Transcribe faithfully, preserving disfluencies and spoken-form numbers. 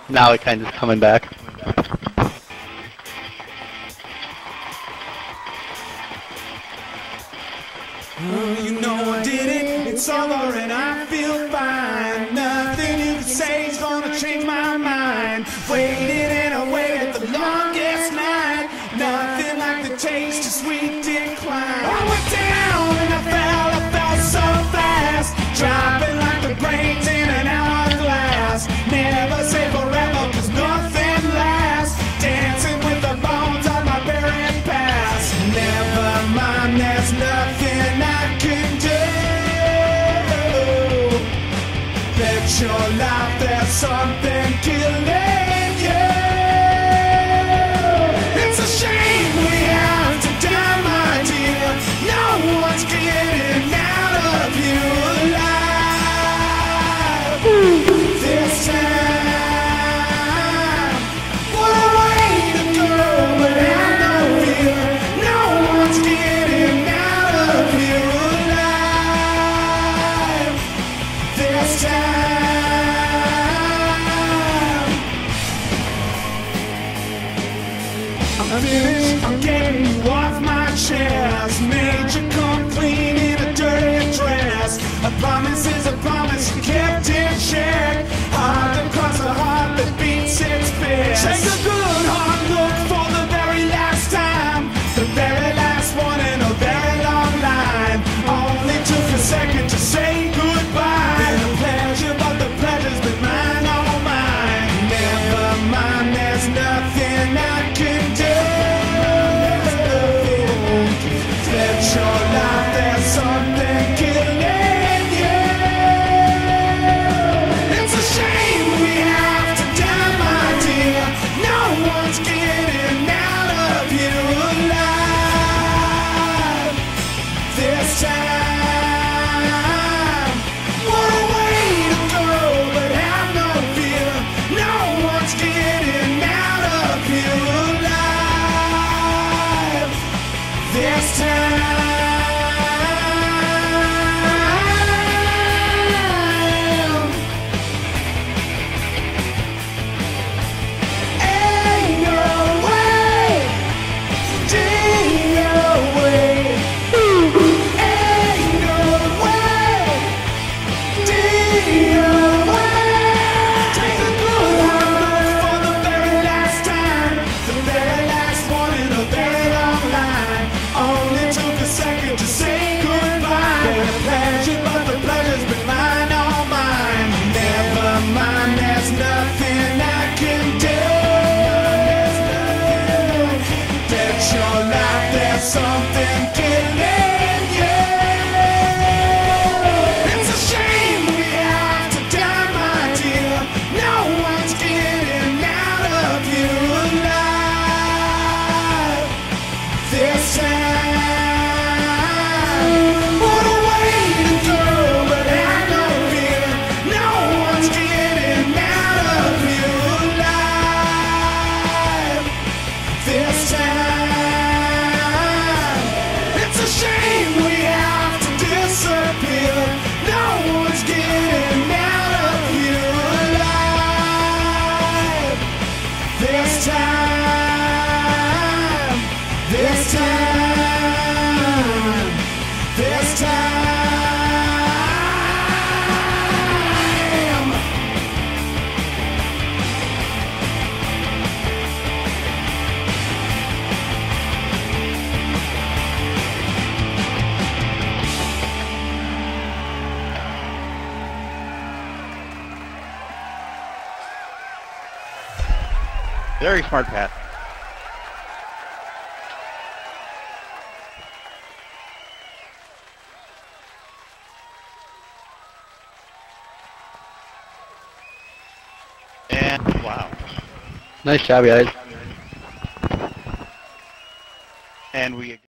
Now it kind of is coming back. Oh, you know I did it, it's over and I feel fine. Nothing you can say is gonna change my mind. Waited and I waited the longest night. Nothing like the taste of sweet decline. I went down and I fell, I fell so fast. Dropping like the brains in an hourglass. Never say forever cause nothing lasts. Dancing with the bones of my buried past. Never mind, there's nothing I can do. Bet your life there's something killing you. It's a shame we have to die, my dear. No one's getting out of you alive this time. What a way to go, but have no fear. No one's getting out of you alive this time. I'm finished, I'm getting you off my chest. Made you come clean in a dirty dress. A promise is a promise, you kept in check. Hard to cross a heart that beats its best. Take a good hard look for the very last time. The very last one in a very long line. Only took a second to say goodbye. Been a pleasure, but the pleasure's been mine, all mine. Never mind, there's nothing I can do. Let your life, there's something killing you. It's a shame we have to die, my dear. No one's getting out of you alive this time. What a way to go, but have no fear. No one's getting out of you alive this time. Ain't no way, D O A. Ain't no way, D O A. Take a good hard look for the very last time. The very last one in a very long line. Only took a second to say goodbye. Been a pleasure, but the pleasure's been mine, all mine. Never mind, there's nothing I can do. Bet your life there's something killing you. It's a shame we have to die, my dear. No one's getting out of you alive this time. What a way to go, but have no fear. No one's getting out of you alive this time. It's a shame we have to disappear. No one's getting out of you alive this time. This time. This time. Very smart, Pat. And wow. Nice job, guys. And we